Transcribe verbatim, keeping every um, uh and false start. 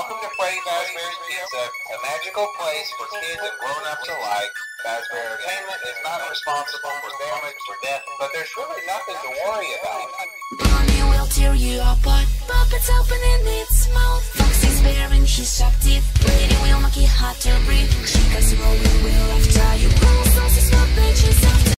Welcome to Freddy Fazbear's Pizza, a magical place for kids and grown-ups alike. Fazbear Entertainment is not responsible for damage or death, but there's really nothing to worry about. Mommy will tear you apart. Puppets opening its mouth. Foxy's baring his sharp teeth. Freddy will make it hard to breathe. Chica's rolling